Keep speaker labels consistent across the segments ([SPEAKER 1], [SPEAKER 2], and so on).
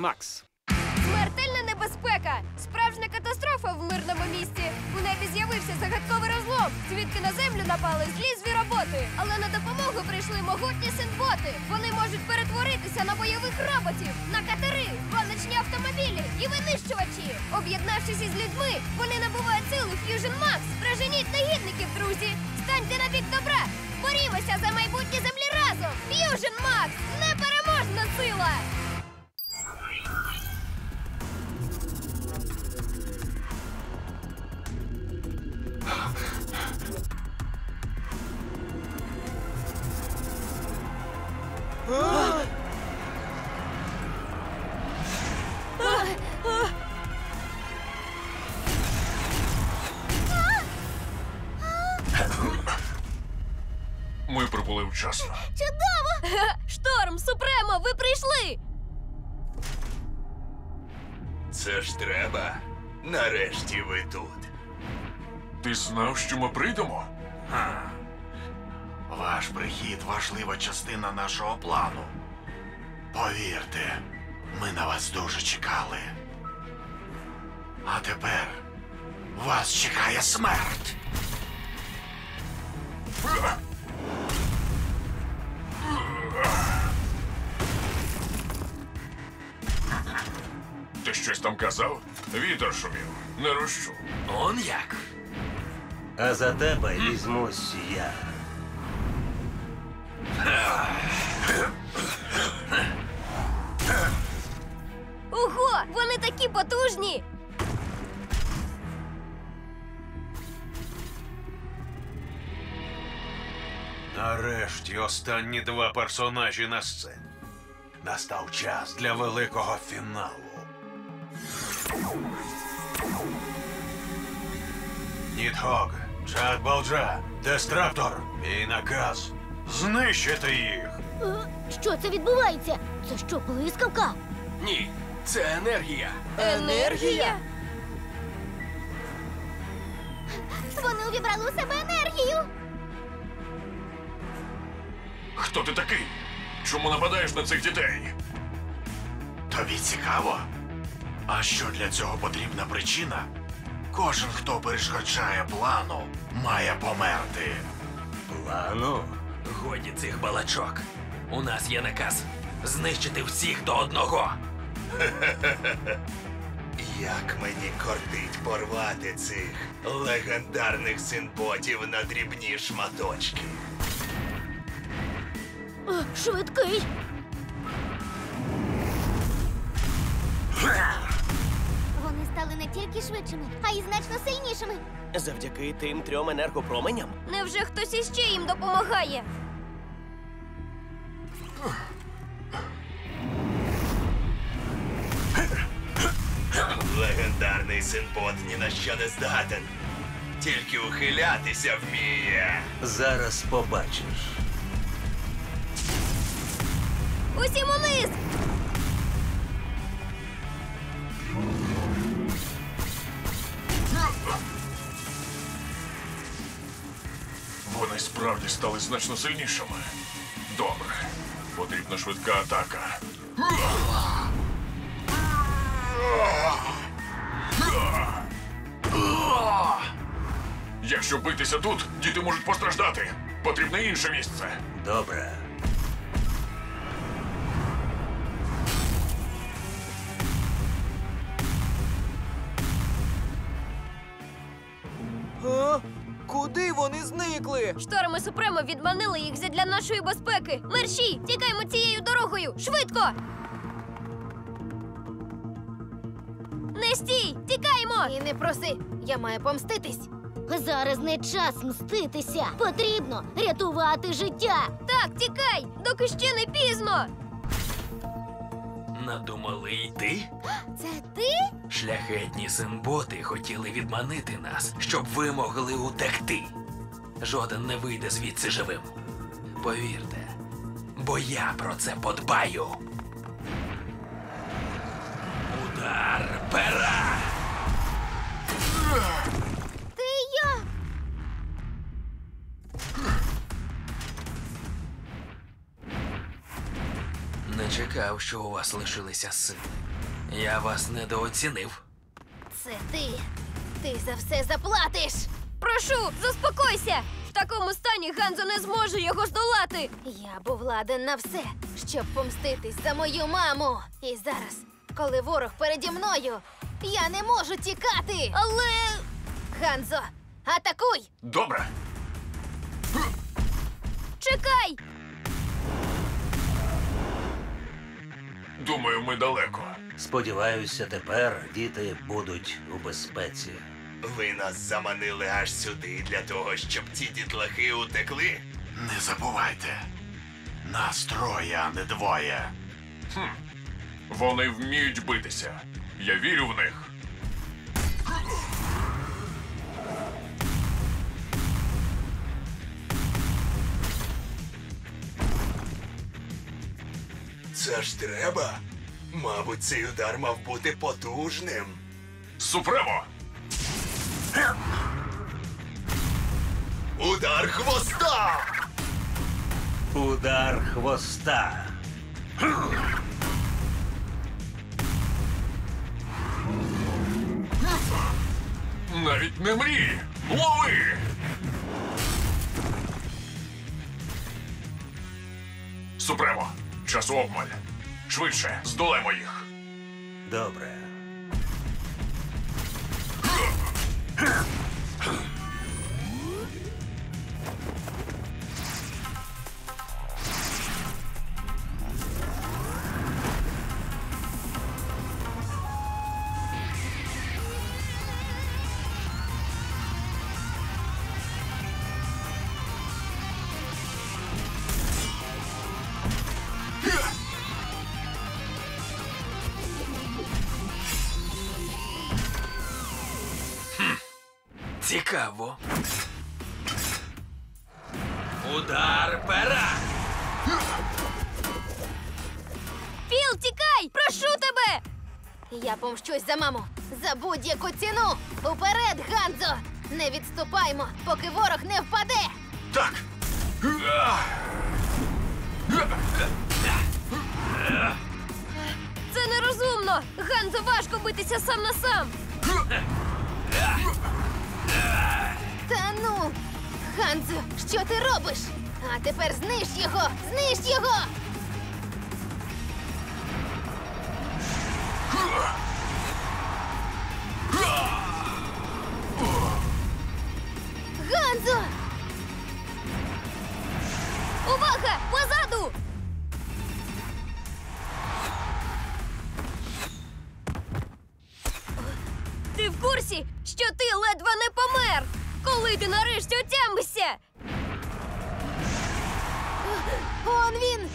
[SPEAKER 1] Макс.
[SPEAKER 2] Смертельна небезпека! Справжня катастрофа в мирному місті. У небі з'явився загадковий розлом, звідки на землю напали злі звіроботи. Але на допомогу прийшли могутні синботи. Вони можуть перетворитися на бойових роботів, на катери, гоночні автомобілі і винищувачі. Об'єднавшись із людьми, вони набувають сили Fusion Max. Проженіть негідників, друзі! Станьте на бік добра! Борімося за майбутнє землі разом! Fusion Max! Непереможна сила!
[SPEAKER 3] Ми прибули вчасно.
[SPEAKER 2] Чудово! Шторм, Супремо, ви прийшли!
[SPEAKER 4] Це ж треба. Нарешті ви тут.
[SPEAKER 3] Ти знав, що ми прийдемо?
[SPEAKER 5] Ваш прихід – важлива частина нашого плану. Повірте, ми на вас дуже чекали. А тепер вас чекає смерть.
[SPEAKER 3] Ти щось там казав? Вітер шумів. Не розчув.
[SPEAKER 4] Он як?
[SPEAKER 6] А за тебе візьмусь я.
[SPEAKER 2] Ого, вони такі потужні!
[SPEAKER 5] Нарешті останні два персонажі на сцені. Настав час для великого фіналу. Нідхогг, Джад Балджа, Дестраптор, мій наказ – знищити їх.
[SPEAKER 7] Що це відбувається? Це що, блискавка?
[SPEAKER 4] Ні, це енергія.
[SPEAKER 2] Енергія?
[SPEAKER 7] Вони увібрали у себе енергію.
[SPEAKER 3] Хто ти такий? Чому нападаєш на цих дітей?
[SPEAKER 5] Тобі цікаво? А що для цього потрібна причина? Кожен, хто перешкоджає плану, має померти.
[SPEAKER 6] Плану?
[SPEAKER 4] Годі цих балачок. У нас є наказ знищити всіх до одного. Як мені кортить порвати цих легендарних синботів на дрібні шматочки.
[SPEAKER 7] Швидкий. Вони стали не тільки швидшими, а й значно сильнішими.
[SPEAKER 1] Завдяки тим 3 енергопроменям?
[SPEAKER 2] Невже хтось іще їм допомагає?
[SPEAKER 4] Легендарний синбот ні на що не здатен. Тільки ухилятися вміє.
[SPEAKER 6] Зараз побачиш.
[SPEAKER 2] Усім униз!
[SPEAKER 3] Вони справді стали значно сильнішими. Добре. Потрібна швидка атака. Якщо битися тут, діти можуть постраждати. Потрібне інше місце.
[SPEAKER 6] Добре.
[SPEAKER 1] А? Куди вони зникли?
[SPEAKER 2] Шторм і Супремо відманили їх задля нашої безпеки. Мерші, тікаймо цією дорогою! Швидко! Не стій! Тікаймо!
[SPEAKER 7] І не проси, я маю помститись. Зараз не час мститися. Потрібно рятувати життя.
[SPEAKER 2] Так, тікай! Доки ще не пізно!
[SPEAKER 4] Надумали йти?
[SPEAKER 7] Це ти?
[SPEAKER 4] Шляхетні синботи хотіли відманити нас, щоб ви могли утекти. Жоден не вийде звідси живим. Повірте, бо я про це подбаю. Удар пера!
[SPEAKER 7] Ти я.
[SPEAKER 4] Не чекав, що у вас лишилися сили. Я вас недооцінив.
[SPEAKER 7] Це ти. Ти за все заплатиш.
[SPEAKER 2] Прошу, заспокойся! В такому стані Ганзо не зможе його здолати!
[SPEAKER 7] Я був ладен на все, щоб помститись за мою маму. І зараз, коли ворог переді мною, я не можу тікати.
[SPEAKER 2] Але...
[SPEAKER 7] Ганзо, атакуй!
[SPEAKER 3] Добре.
[SPEAKER 2] Чекай!
[SPEAKER 3] Думаю, ми далеко.
[SPEAKER 6] Сподіваюся, тепер діти будуть у безпеці.
[SPEAKER 8] Ви нас заманили аж сюди для того, щоб ці дітлахи утекли?
[SPEAKER 5] Не забувайте. Нас троє, а не двоє.
[SPEAKER 3] Вони вміють битися. Я вірю в них.
[SPEAKER 8] Це ж треба. Мабуть, цей удар мав бути потужним.
[SPEAKER 3] Супремо!
[SPEAKER 8] Удар хвоста!
[SPEAKER 6] Удар хвоста.
[SPEAKER 3] Навіть не мрій! Лови! Супремо! Часу обмаль. Швидше, здолемо їх.
[SPEAKER 6] Добре.
[SPEAKER 4] Цікаво. Удар пера!
[SPEAKER 2] Філ, тікай! Прошу тебе!
[SPEAKER 7] Я помщусь за маму. За будь-яку ціну. Уперед, Ганзо! Не відступаймо, поки ворог не впаде.
[SPEAKER 3] Так!
[SPEAKER 2] Це нерозумно! Ганзо важко битися сам на сам!
[SPEAKER 7] Та ну! Ганзо, що ти робиш? А тепер знищ його! Знищ його! Ганзо!
[SPEAKER 2] Увага! Позаду! Ти в курсі, що ти ледве не помер? Коли ти нарешті отямишся?
[SPEAKER 7] Он він!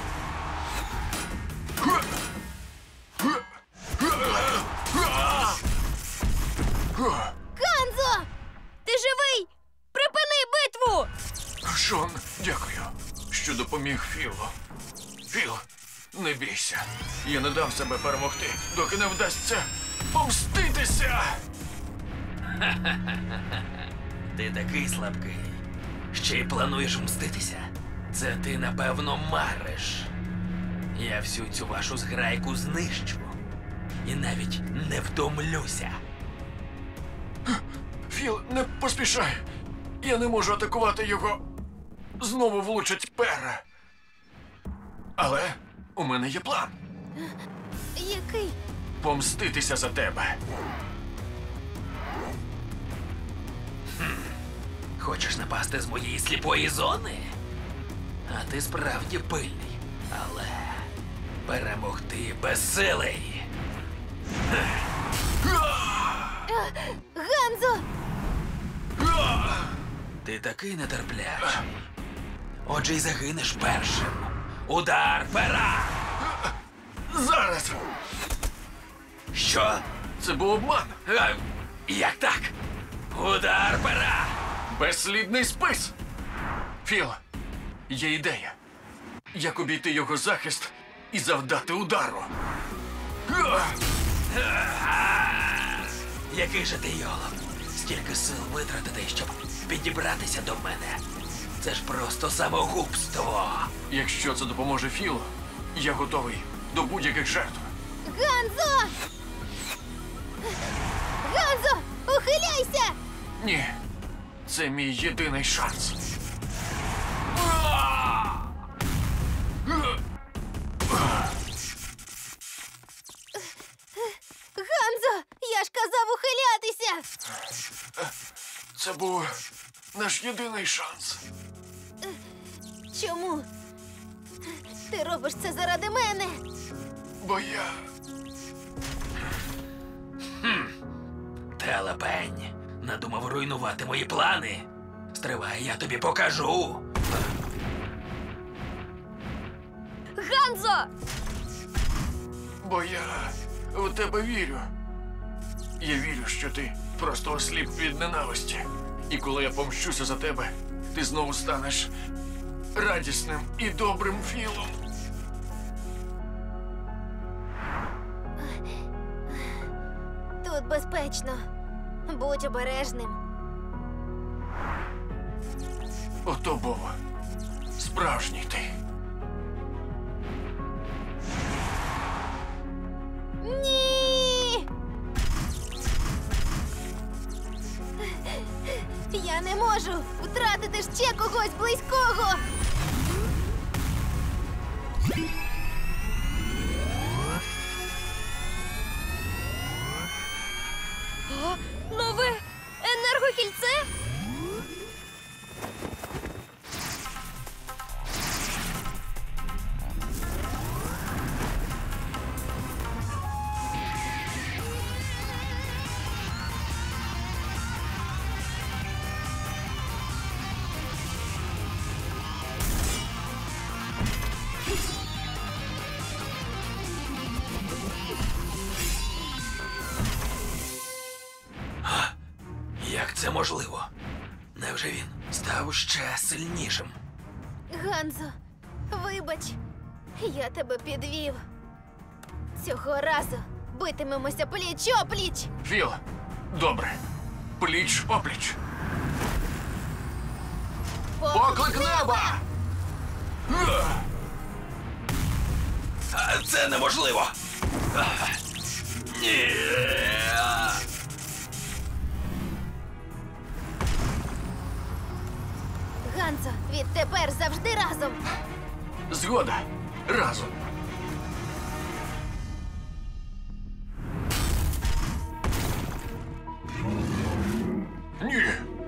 [SPEAKER 7] Ганзо!
[SPEAKER 2] Ти живий? Припини битву!
[SPEAKER 3] Шон, дякую, що допоміг Філу. Філ, не бійся. Я не дам себе перемогти, доки не вдасться помститися.
[SPEAKER 4] Ти такий слабкий. Ще й плануєш мститися? Це ти, напевно, мариш. Я всю цю вашу зграйку знищу. І навіть не втомлюся.
[SPEAKER 3] Філ, не поспішай. Я не можу атакувати його. Знову влучить пера. Але у мене є план.
[SPEAKER 7] Який?
[SPEAKER 3] Помститися за тебе.
[SPEAKER 4] Хочеш напасти з моєї сліпої зони? А ти справді пильний. Але перемогти безсилий.
[SPEAKER 7] Ганзо!
[SPEAKER 4] Ти такий нетерплячий. Отже, й загинеш першим. Удар пера!
[SPEAKER 3] Зараз!
[SPEAKER 4] Що?
[SPEAKER 3] Це був обман.
[SPEAKER 4] Як так? Удар пера!
[SPEAKER 3] Безслідний спис. Філ, є ідея. Як обійти його захист і завдати удару.
[SPEAKER 4] Який же ти йолоп? Стільки сил витратити, щоб підібратися до мене. Це ж просто самогубство.
[SPEAKER 3] Якщо це допоможе Філу, я готовий до будь-яких жертв.
[SPEAKER 7] Ганзо! Ганзо! Ухиляйся!
[SPEAKER 3] Ні. Це мій єдиний шанс.
[SPEAKER 7] Ганзо! Я ж казав ухилятися!
[SPEAKER 3] Це був наш єдиний шанс.
[SPEAKER 7] Чому? Ти робиш це заради мене?
[SPEAKER 3] Бо я...
[SPEAKER 4] Телепень. Надумав руйнувати мої плани. Стривай, я тобі покажу.
[SPEAKER 2] Ганзо!
[SPEAKER 3] Бо я в тебе вірю. Я вірю, що ти просто осліп від ненависті. І коли я помщуся за тебе, ти знову станеш радісним і добрим Філом.
[SPEAKER 7] Тут безпечно. Будь обережним.
[SPEAKER 3] Ото Бова. Справжній ти.
[SPEAKER 7] Ні! Я не можу втратити ще когось близького.
[SPEAKER 2] Нове енергокільце?
[SPEAKER 4] Як це можливо? Невже він став ще сильнішим?
[SPEAKER 7] Ганзо, вибач, я тебе підвів. Цього разу битимемося пліч-опліч.
[SPEAKER 3] Філ, добре. Пліч-опліч. Поклик неба!
[SPEAKER 4] Це неможливо. Ні.
[SPEAKER 7] Ганзо, відтепер завжди разом.
[SPEAKER 3] Згода. Разом. Ні.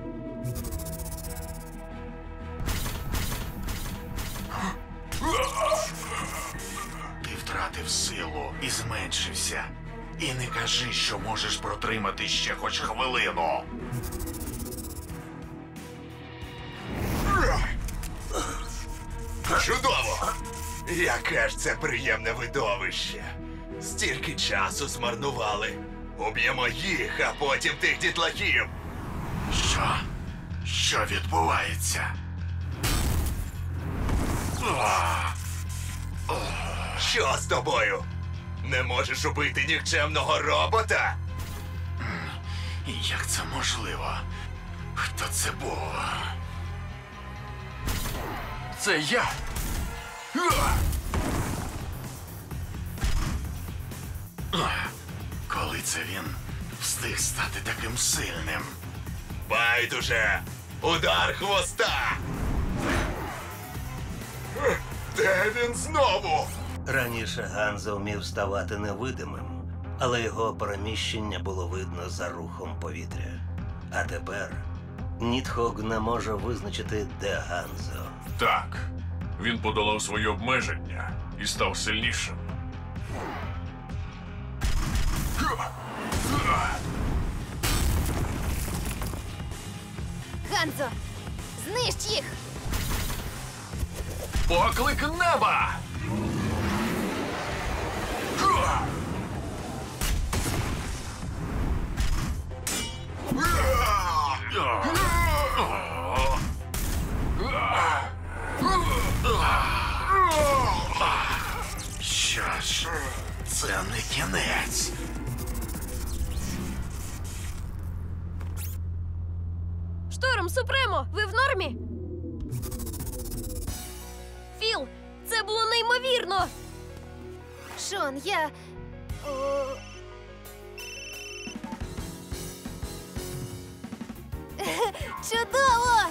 [SPEAKER 5] Ти втратив силу і зменшився. І не кажи, що можеш протримати ще хоч хвилину.
[SPEAKER 8] Чудово! Яке ж це приємне видовище. Стільки часу змарнували. Уб'ємо їх, а потім тих дітлахів.
[SPEAKER 5] Що? Що відбувається?
[SPEAKER 8] Що з тобою? Не можеш убити нікчемного робота?
[SPEAKER 5] І як це можливо? Хто це був?
[SPEAKER 3] Це я.
[SPEAKER 5] Коли це він встиг стати таким сильним?
[SPEAKER 8] Байдуже! Удар хвоста! Де він знову?
[SPEAKER 6] Раніше Ганзо вмів ставати невидимим, але його переміщення було видно за рухом повітря. А тепер Нітхог не може визначити, де Ганзо.
[SPEAKER 3] Так. Він подолав свої обмеження і став сильнішим.
[SPEAKER 7] Ганзо, знищ їх!
[SPEAKER 3] Поклик неба!
[SPEAKER 5] Що ж, це не кінець.
[SPEAKER 2] Шторм Супремо, ви в нормі? Філ, це було неймовірно!
[SPEAKER 7] Шон, Чудово!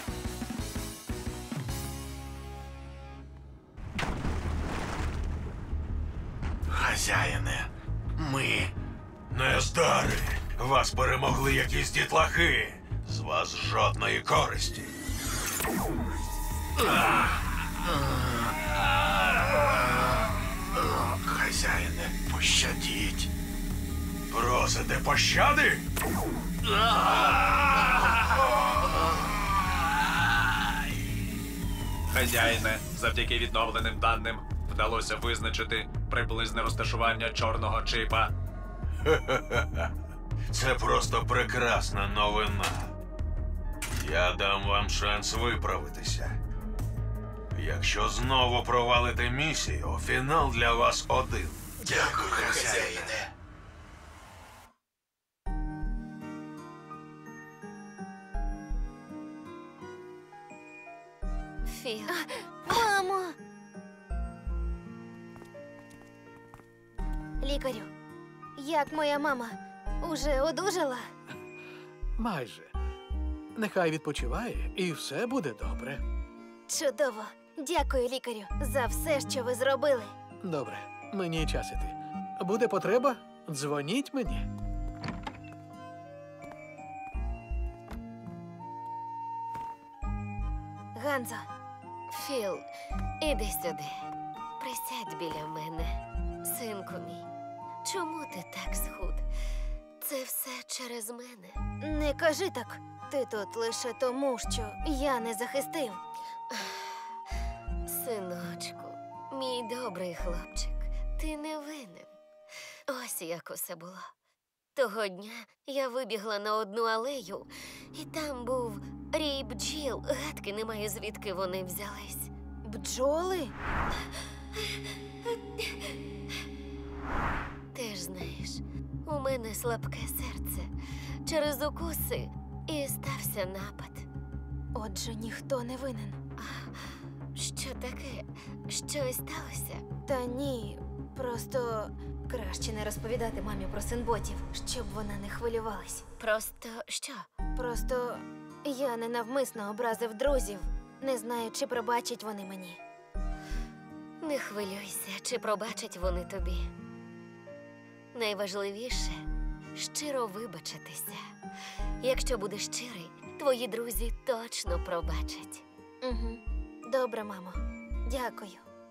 [SPEAKER 5] Хазяїне, ми нездари. Вас перемогли якісь дітлахи. З вас жодної користі. Хазяїне, пощадіть. Просите пощади?
[SPEAKER 9] Хазяїне, завдяки відновленим даним вдалося визначити приблизне розташування чорного чипа.
[SPEAKER 5] Це просто прекрасна новина. Я дам вам шанс виправитися. Якщо знову провалите місію, фінал для вас один.
[SPEAKER 8] Дякую, хазяїне.
[SPEAKER 7] Філ. Мамо! Лікарю, як моя мама? Уже одужала?
[SPEAKER 10] Майже. Нехай відпочиває, і все буде добре.
[SPEAKER 7] Чудово. Дякую, лікарю, за все, що ви зробили.
[SPEAKER 10] Добре, мені час іти. Буде потреба? Дзвоніть мені.
[SPEAKER 7] Ганзо. Філ, іди сюди. Присядь біля мене. Синку мій, чому ти так схуд? Це все через мене. Не кажи так. Ти тут лише тому, що я не захистив. Синочку, мій добрий хлопчик, ти не винен. Ось як усе було. Того дня я вибігла на одну алею, і там був рій бджіл. Гадки немає, звідки вони взялись. Бджоли? Ти ж знаєш, у мене слабке серце. Через укуси і стався напад. Отже, ніхто не винен. Що таке? Щось сталося? Та ні, просто краще не розповідати мамі про синботів, щоб вона не хвилювалась. Просто що? Просто я ненавмисно образив друзів. Не знаю, чи пробачать вони мені. Не хвилюйся, чи пробачать вони тобі. Найважливіше – щиро вибачитися. Якщо будеш щирий, твої друзі точно пробачать. Угу. Добре, мамо. Дякую.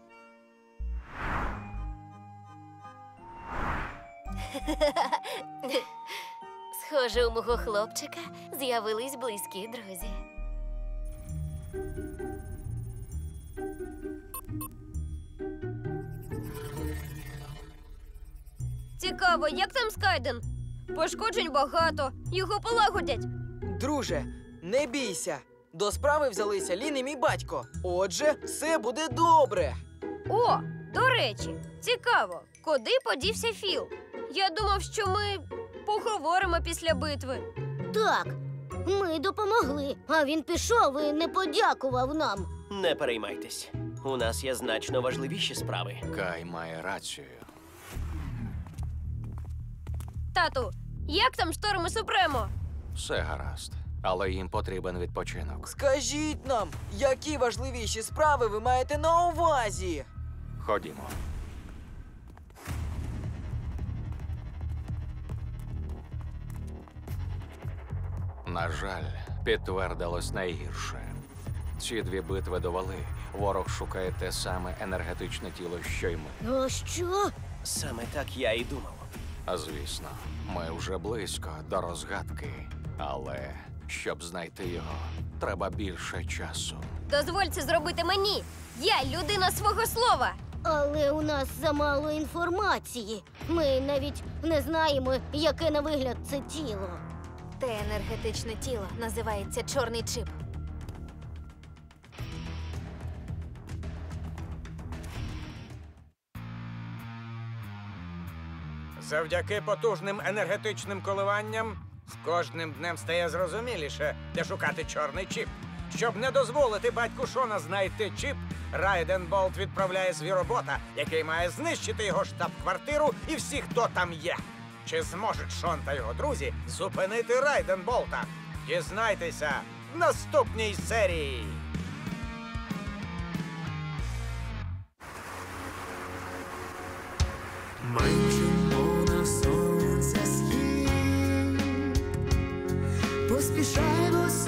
[SPEAKER 7] Схоже, у мого хлопчика з'явились близькі друзі.
[SPEAKER 2] Цікаво, як там Скайден? Пошкоджень багато, його полагодять.
[SPEAKER 1] Друже, не бійся. До справи взялися Лін і мій батько. Отже, все буде добре.
[SPEAKER 2] О, до речі, цікаво, куди подівся Філ? Я думав, що ми поговоримо після битви.
[SPEAKER 11] Так, ми допомогли, а він пішов і не подякував нам.
[SPEAKER 1] Не переймайтесь. У нас є значно важливіші справи.
[SPEAKER 3] Кай має рацію.
[SPEAKER 2] Тату, як там Шторм і Супремо?
[SPEAKER 3] Все гаразд, але їм потрібен відпочинок.
[SPEAKER 1] Скажіть нам, які важливіші справи ви маєте на увазі?
[SPEAKER 3] Ходімо. На жаль, підтвердилось найгірше. Ці дві битви довели. Ворог шукає те саме енергетичне тіло, що й ми.
[SPEAKER 11] А що?
[SPEAKER 1] Саме так я і думав.
[SPEAKER 3] А звісно, ми вже близько до розгадки. Але щоб знайти його, треба більше часу.
[SPEAKER 2] Дозволь це зробити мені. Я людина свого слова.
[SPEAKER 11] Але у нас замало інформації. Ми навіть не знаємо, яке на вигляд це тіло.
[SPEAKER 7] Те енергетичне тіло називається чорний чип.
[SPEAKER 12] Завдяки потужним енергетичним коливанням з кожним днем стає зрозуміліше, де шукати чорний чіп. Щоб не дозволити батьку Шона знайти чіп, Райден Болт відправляє звіробота, який має знищити його штаб-квартиру і всіх, хто там є. Чи зможуть Шон та його друзі зупинити Райден Болта? Дізнайтеся в наступній серії.
[SPEAKER 13] Майчимо на сонце схід, поспішаймо